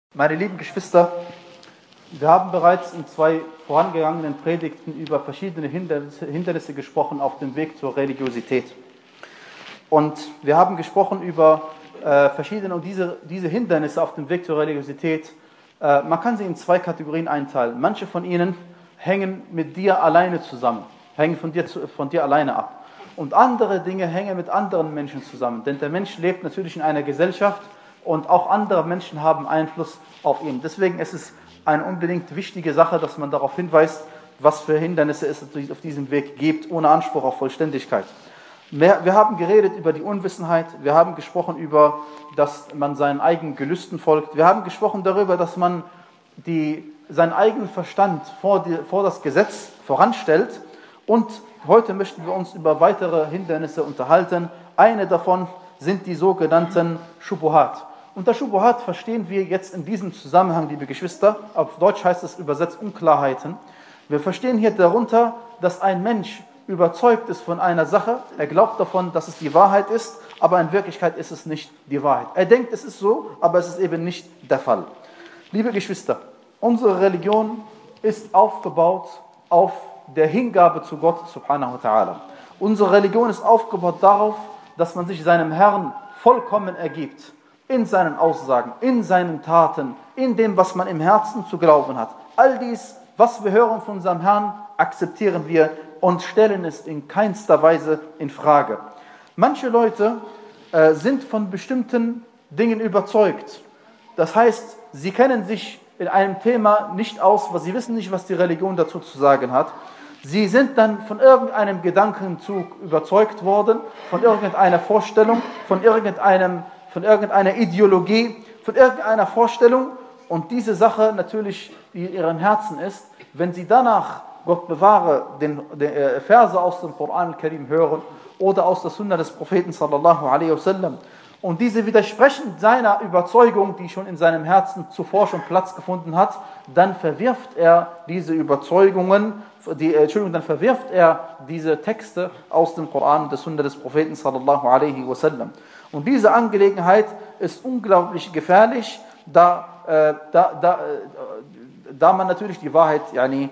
Meine lieben Geschwister, wir haben bereits in 2 vorangegangenen Predigten über verschiedene Hindernisse gesprochen auf dem Weg zur Religiosität. Und wir haben gesprochen über verschiedene und diese Hindernisse auf dem Weg zur Religiosität. Man kann sie in 2 Kategorien einteilen. Manche von ihnen hängen mit dir alleine zusammen, hängen von dir alleine ab. Und andere Dinge hängen mit anderen Menschen zusammen. Denn der Mensch lebt natürlich in einer Gesellschaft und auch andere Menschen haben Einfluss auf ihn. Deswegen ist es eine unbedingt wichtige Sache, dass man darauf hinweist, was für Hindernisse es auf diesem Weg gibt, ohne Anspruch auf Vollständigkeit. Wir haben geredet über die Unwissenheit, wir haben gesprochen über, dass man seinen eigenen Gelüsten folgt, wir haben gesprochen darüber, dass man seinen eigenen Verstand vor das Gesetz voranstellt, und heute möchten wir uns über weitere Hindernisse unterhalten. Eine davon sind die sogenannten Shubuhat. Unter Shubuhat verstehen wir jetzt in diesem Zusammenhang, liebe Geschwister, auf Deutsch heißt es übersetzt Unklarheiten. Wir verstehen hier darunter, dass ein Mensch überzeugt ist von einer Sache, er glaubt davon, dass es die Wahrheit ist, aber in Wirklichkeit ist es nicht die Wahrheit. Er denkt, es ist so, aber es ist eben nicht der Fall. Liebe Geschwister, unsere Religion ist aufgebaut auf der Hingabe zu Gott subhanahu wa ta'ala. Unsere Religion ist aufgebaut darauf, dass man sich seinem Herrn vollkommen ergibt. In seinen Aussagen, in seinen Taten, in dem, was man im Herzen zu glauben hat. All dies, was wir hören von unserem Herrn, akzeptieren wir und stellen es in keinster Weise in Frage. Manche Leute sind von bestimmten Dingen überzeugt. Das heißt, sie kennen sich in einem Thema nicht aus, sie wissen nicht, was die Religion dazu zu sagen hat. Sie sind dann von irgendeinem Gedankenzug überzeugt worden, von irgendeiner Vorstellung, von irgendeiner Ideologie, von irgendeiner Vorstellung, und diese Sache natürlich, die in ihrem Herzen ist, wenn sie danach, Gott bewahre, den Verse aus dem Koran Karim hören oder aus der Sunna des Propheten sallallahu alaihi wasallam, und diese widersprechen seiner Überzeugung, die schon in seinem Herzen zuvor schon Platz gefunden hat, dann verwirft er diese Überzeugungen, dann verwirft er diese Texte aus dem Koran und der Sunna des Propheten sallallahu alaihi wasallam. Und diese Angelegenheit ist unglaublich gefährlich, da man natürlich die Wahrheit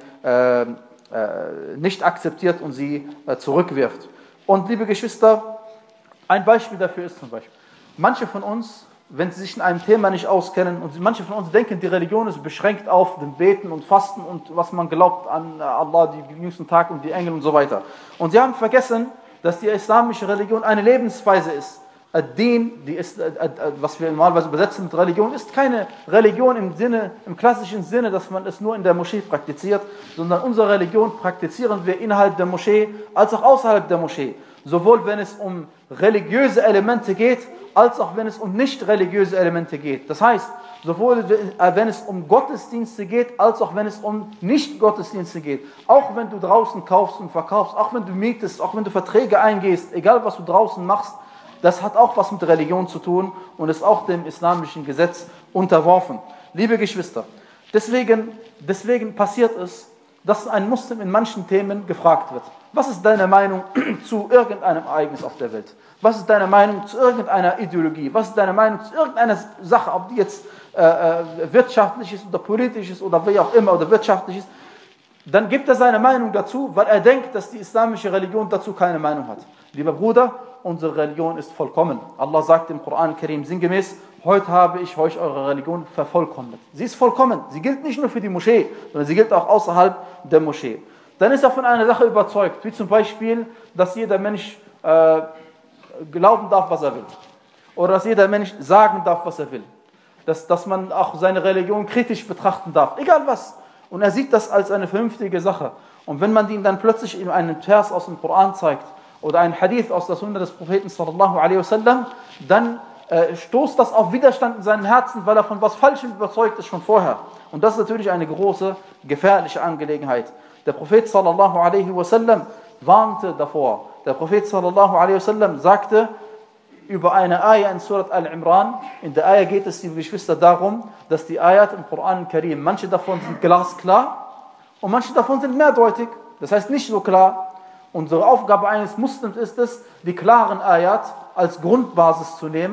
nicht akzeptiert und sie zurückwirft. Und liebe Geschwister, ein Beispiel dafür ist zum Beispiel, manche von uns, wenn sie sich in einem Thema nicht auskennen, und manche von uns denken, die Religion ist beschränkt auf den Beten und Fasten und was man glaubt an Allah, die jüngsten Tag und die Engel und so weiter. Und sie haben vergessen, dass die islamische Religion eine Lebensweise ist. Ad-Din, was wir normalerweise übersetzen mit Religion, ist keine Religion im klassischen Sinne, dass man es nur in der Moschee praktiziert, sondern unsere Religion praktizieren wir innerhalb der Moschee als auch außerhalb der Moschee. Sowohl wenn es um religiöse Elemente geht, als auch wenn es um nicht religiöse Elemente geht. Das heißt, sowohl wenn es um Gottesdienste geht, als auch wenn es um Nicht-Gottesdienste geht. Auch wenn du draußen kaufst und verkaufst, auch wenn du mietest, auch wenn du Verträge eingehst, egal was du draußen machst, das hat auch was mit Religion zu tun und ist auch dem islamischen Gesetz unterworfen. Liebe Geschwister, deswegen passiert es, dass ein Muslim in manchen Themen gefragt wird. Was ist deine Meinung zu irgendeinem Ereignis auf der Welt? Was ist deine Meinung zu irgendeiner Ideologie? Was ist deine Meinung zu irgendeiner Sache, ob die jetzt wirtschaftlich ist oder politisch ist oder wie auch immer oder wirtschaftlich ist? Dann gibt er seine Meinung dazu, weil er denkt, dass die islamische Religion dazu keine Meinung hat. Lieber Bruder, unsere Religion ist vollkommen. Allah sagt im Koran Karim sinngemäß: Heute habe ich euch eure Religion vervollkommnet. Sie ist vollkommen. Sie gilt nicht nur für die Moschee, sondern sie gilt auch außerhalb der Moschee. Dann ist er von einer Sache überzeugt, wie zum Beispiel, dass jeder Mensch glauben darf, was er will. Oder dass jeder Mensch sagen darf, was er will. Dass man auch seine Religion kritisch betrachten darf, egal was. Und er sieht das als eine vernünftige Sache. Und wenn man ihm dann plötzlich in einen Vers aus dem Koran zeigt oder einen Hadith aus der Sunna des Propheten sallallahu alaihi wasallam, dann stoßt das auf Widerstand in seinem Herzen, weil er von was Falschem überzeugt ist schon vorher. Und das ist natürlich eine große, gefährliche Angelegenheit. Der Prophet sallallahu alaihi wasallam warnte davor. Der Prophet sallallahu alaihi wasallam sagte über eine Ayah in Surat Al-Imran, in der Ayah geht es, liebe Geschwister, darum, dass die Ayat im Koran Karim, manche davon sind glasklar und manche davon sind mehrdeutig, das heißt nicht so klar. Unsere Aufgabe eines Muslims ist es, die klaren Ayat als Grundbasis zu nehmen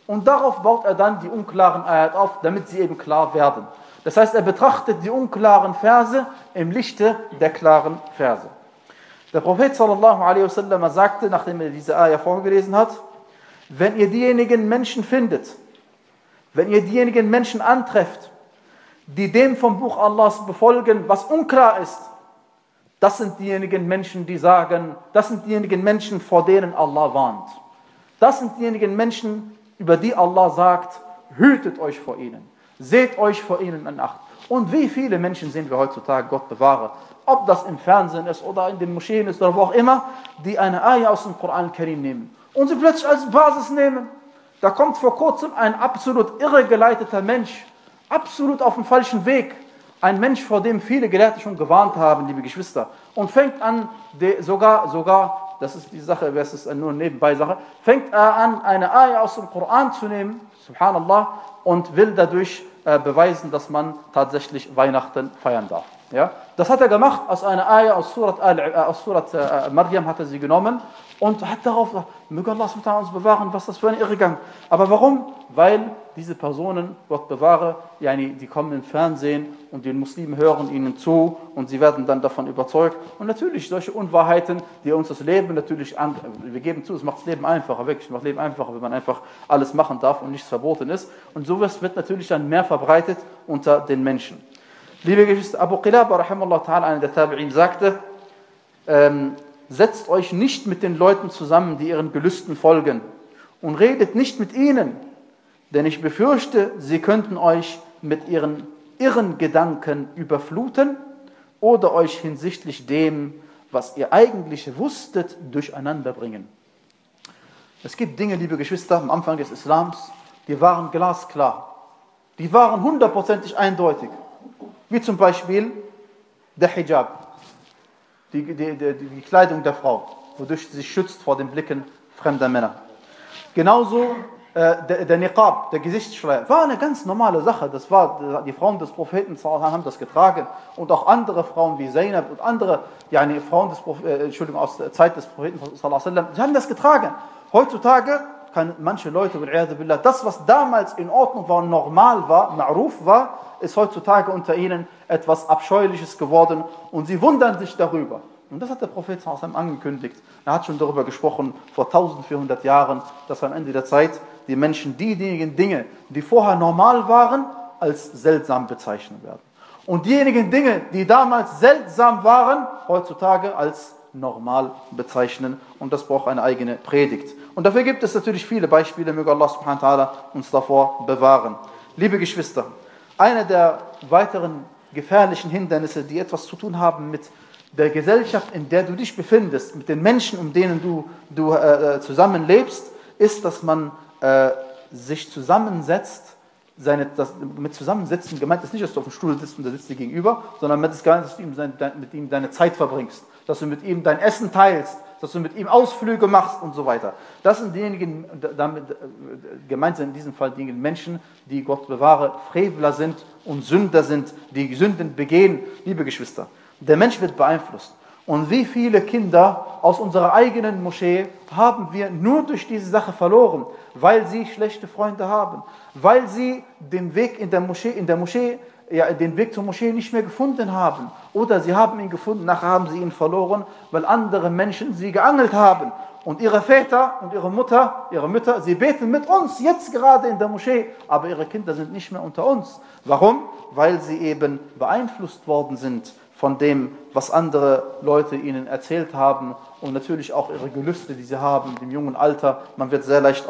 Und darauf baut er dann die unklaren Ayat auf, damit sie eben klar werden. Das heißt, er betrachtet die unklaren Verse im Lichte der klaren Verse. Der Prophet sallallahu alaihi wasallam sagte, nachdem er diese Ayah vorgelesen hat, wenn ihr diejenigen Menschen findet, wenn ihr diejenigen Menschen antrefft, die dem vom Buch Allahs befolgen, was unklar ist, das sind diejenigen Menschen, die sagen, das sind diejenigen Menschen, vor denen Allah warnt. Das sind diejenigen Menschen, über die Allah sagt, hütet euch vor ihnen, seht euch vor ihnen in Acht. Und wie viele Menschen sehen wir heutzutage, Gott bewahre, ob das im Fernsehen ist oder in den Moscheen ist oder wo auch immer, die eine Ayah aus dem Koran Karim nehmen und sie plötzlich als Basis nehmen. Da kommt vor kurzem ein absolut irregeleiteter Mensch, absolut auf dem falschen Weg, ein Mensch, vor dem viele Gelehrte schon gewarnt haben, liebe Geschwister, und fängt an, sogar, das ist die Sache, das ist nur eine Nebenbei-Sache, fängt er an, eine Ayah aus dem Koran zu nehmen, subhanallah, und will dadurch beweisen, dass man tatsächlich Weihnachten feiern darf. Ja? Das hat er gemacht, aus einer Ayah aus Surat Maryam hat er sie genommen und hat darauf gesagt, möge Allah uns bewahren, was das für ein Irrgang. Aber warum? Weil diese Personen, Gott bewahre, die kommen im Fernsehen und die Muslimen hören ihnen zu und sie werden dann davon überzeugt. Und natürlich solche Unwahrheiten, die uns das Leben natürlich, wir geben zu, es macht das Leben einfacher, wirklich, es macht das Leben einfacher, wenn man einfach alles machen darf und nichts verboten ist. Und sowas wird natürlich dann mehr verbreitet unter den Menschen. Liebe Geschwister, Abu Qilaba, rahimahullah ta'ala, einer der Tabi'in, sagte, setzt euch nicht mit den Leuten zusammen, die ihren Gelüsten folgen und redet nicht mit ihnen, denn ich befürchte, sie könnten euch mit ihren irren Gedanken überfluten oder euch hinsichtlich dem, was ihr eigentlich wusstet, durcheinander bringen. Es gibt Dinge, liebe Geschwister, am Anfang des Islams, die waren glasklar, die waren hundertprozentig eindeutig. Wie zum Beispiel der Hijab, die Kleidung der Frau, wodurch sie sich schützt vor den Blicken fremder Männer. Genauso der Niqab, der Gesichtsschleier, war eine ganz normale Sache. Das war, die Frauen des Propheten haben das getragen und auch andere Frauen wie Zainab und andere Frauen aus der Zeit des Propheten, sie haben das getragen. Heutzutage kann manche Leute, das, was damals in Ordnung war, normal war, ma'ruf war, ist heutzutage unter ihnen etwas Abscheuliches geworden und sie wundern sich darüber. Und das hat der Prophet angekündigt. Er hat schon darüber gesprochen, vor 1400 Jahren, dass am Ende der Zeit die Menschen diejenigen Dinge, die vorher normal waren, als seltsam bezeichnen werden. Und diejenigen Dinge, die damals seltsam waren, heutzutage als normal bezeichnen. Und das braucht eine eigene Predigt. Und dafür gibt es natürlich viele Beispiele, möge Allah subhanahu wa ta'ala uns davor bewahren. Liebe Geschwister, eine der weiteren gefährlichen Hindernisse, die etwas zu tun haben mit der Gesellschaft, in der du dich befindest, mit den Menschen, um denen du zusammenlebst, ist, dass man sich zusammensetzt. Mit Zusammensetzen gemeint ist nicht, dass du auf dem Stuhl sitzt und der sitzt dir gegenüber, sondern mit ist gemeint, dass du mit ihm deine Zeit verbringst, dass du mit ihm dein Essen teilst, dass du mit ihm Ausflüge machst und so weiter. Das sind diejenigen, damit gemeint sind in diesem Fall diejenigen Menschen, die, Gott bewahre, Frevler sind und Sünder sind, die Sünden begehen. Liebe Geschwister, der Mensch wird beeinflusst. Und wie viele Kinder aus unserer eigenen Moschee haben wir nur durch diese Sache verloren, weil sie schlechte Freunde haben, weil sie den Weg den Weg zur Moschee nicht mehr gefunden haben. Oder sie haben ihn gefunden, nachher haben sie ihn verloren, weil andere Menschen sie geangelt haben. Und ihre Väter und ihre Mütter, sie beten mit uns jetzt gerade in der Moschee, aber ihre Kinder sind nicht mehr unter uns. Warum? Weil sie eben beeinflusst worden sind von dem, was andere Leute ihnen erzählt haben und natürlich auch ihre Gelüste, die sie haben im jungen Alter. Man wird sehr leicht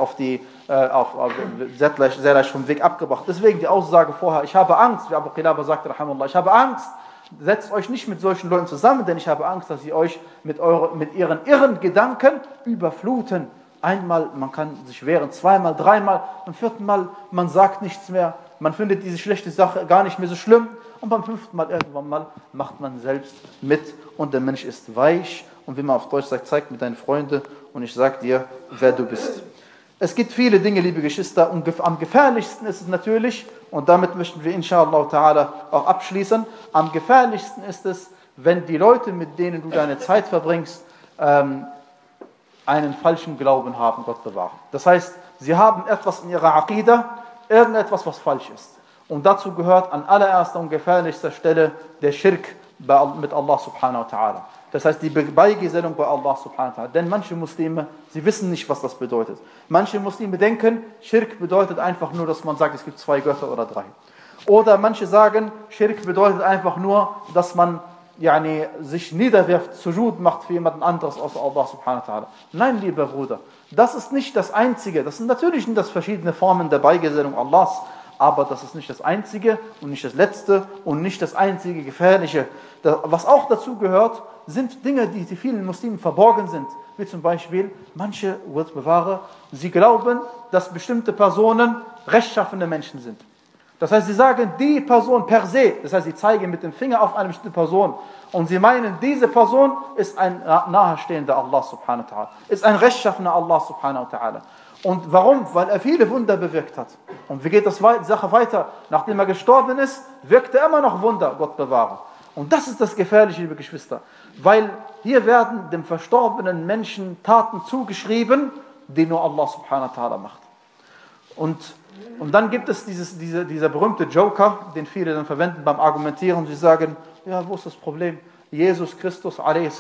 sehr leicht vom Weg abgebracht. Deswegen die Aussage vorher, ich habe Angst, wie Abu Qilaba sagte, rahimahullah, ich habe Angst, setzt euch nicht mit solchen Leuten zusammen, denn ich habe Angst, dass sie euch mit ihren irren Gedanken überfluten. Einmal, man kann sich wehren, zweimal, dreimal, beim vierten Mal, man sagt nichts mehr, man findet diese schlechte Sache gar nicht mehr so schlimm und beim fünften Mal irgendwann mal macht man selbst mit und der Mensch ist weich und wie man auf Deutsch sagt, zeig mir deine Freunde und ich sag dir, wer du bist. Es gibt viele Dinge, liebe Geschwister, und am gefährlichsten ist es natürlich, und damit möchten wir inshallah ta'ala auch abschließen, am gefährlichsten ist es, wenn die Leute, mit denen du deine Zeit verbringst, einen falschen Glauben haben, Gott bewahre. Das heißt, Sie haben etwas in ihrer Aqidah, irgendetwas, was falsch ist. Und dazu gehört an allererster und gefährlichster Stelle der Schirk mit Allah subhanahu wa ta'ala. Das heißt, die Beigesellung bei Allah subhanahu wa ta'ala. Denn manche Muslime, sie wissen nicht, was das bedeutet. Manche Muslime denken, Schirk bedeutet einfach nur, dass man sagt, es gibt 2 Götter oder 3. Oder manche sagen, Schirk bedeutet einfach nur, dass man sich niederwirft, Sujud macht für jemanden anderes außer Allah subhanahu wa ta'ala. Nein, lieber Bruder, das ist nicht das Einzige. Das sind natürlich verschiedene Formen der Beigesellung Allahs, aber das ist nicht das Einzige und nicht das Letzte und nicht das einzige Gefährliche. Was auch dazu gehört, sind Dinge, die vielen Muslimen verborgen sind. Wie zum Beispiel, manche, Gott bewahre, sie glauben, dass bestimmte Personen rechtschaffene Menschen sind. Das heißt, sie sagen, die Person per se, das heißt, sie zeigen mit dem Finger auf eine bestimmte Person und sie meinen, diese Person ist ein nahestehender Allah subhanahu wa ta'ala, ist ein rechtschaffener Allah subhanahu wa ta'ala. Und warum? Weil er viele Wunder bewirkt hat. Und wie geht die Sache weiter? Nachdem er gestorben ist, wirkt er immer noch Wunder, Gott bewahre. Und das ist das Gefährliche, liebe Geschwister. Weil hier werden dem verstorbenen Menschen Taten zugeschrieben, die nur Allah subhanahu wa ta'ala macht. Und dann gibt es dieser berühmte Joker, den viele dann verwenden beim Argumentieren. Sie sagen, ja, wo ist das Problem? Jesus Christus, a.s.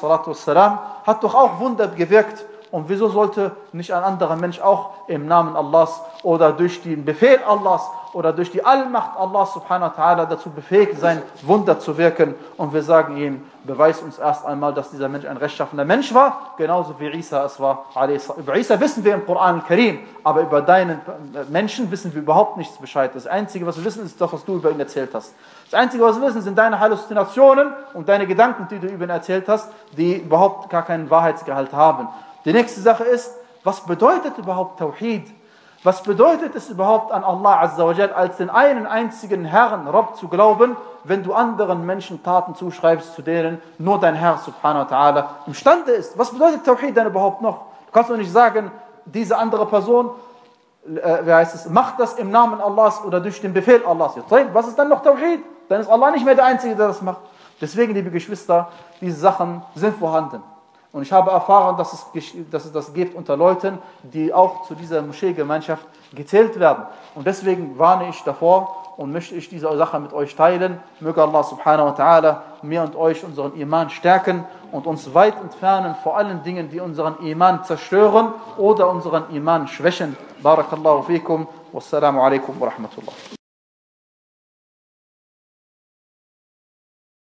hat doch auch Wunder gewirkt. Und wieso sollte nicht ein anderer Mensch auch im Namen Allahs oder durch den Befehl Allahs oder durch die Allmacht Allahs subhanahu wa ta'ala dazu befähigt sein, Wunder zu wirken? Und wir sagen ihm, beweis uns erst einmal, dass dieser Mensch ein rechtschaffener Mensch war, genauso wie Isa es war. Über Isa wissen wir im Koran al-Karim, aber über deinen Menschen wissen wir überhaupt nichts Bescheid. Das Einzige, was wir wissen, ist das, was du über ihn erzählt hast. Das Einzige, was wir wissen, sind deine Halluzinationen und deine Gedanken, die du über ihn erzählt hast, die überhaupt gar keinen Wahrheitsgehalt haben. Die nächste Sache ist, was bedeutet überhaupt Tawhid? Was bedeutet es überhaupt an Allah Azza wa Jal als den einen einzigen Herrn, Rabb, zu glauben, wenn du anderen Menschen Taten zuschreibst, zu denen nur dein Herr subhanahu wa ta'ala imstande ist? Was bedeutet Tawhid denn überhaupt noch? Du kannst doch nicht sagen, diese andere Person, macht das im Namen Allahs oder durch den Befehl Allahs. Was ist dann noch Tawhid? Dann ist Allah nicht mehr der Einzige, der das macht. Deswegen, liebe Geschwister, diese Sachen sind vorhanden. Und ich habe erfahren, dass es das gibt unter Leuten, die auch zu dieser Moscheegemeinschaft gezählt werden. Und deswegen warne ich davor und möchte ich diese Sache mit euch teilen. Möge Allah subhanahu wa ta'ala mir und euch unseren Iman stärken und uns weit entfernen vor allen Dingen, die unseren Iman zerstören oder unseren Iman schwächen. Barakallahu fikum. Wassalamu alaikum wa rahmatullah.